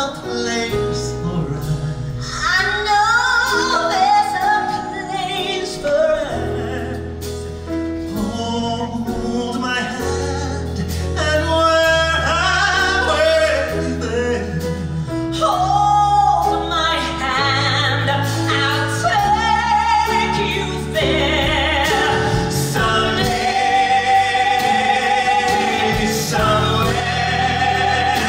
a place for us. I know there's a place for us. Hold my hand, and where I'm waiting, Hold my hand, I'll take you there. Someday, somewhere,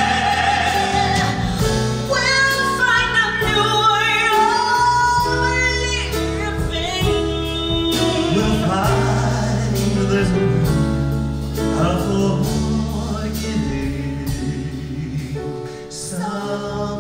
we'll find a new way of living. we'll find there's a way of forgetting. Someday.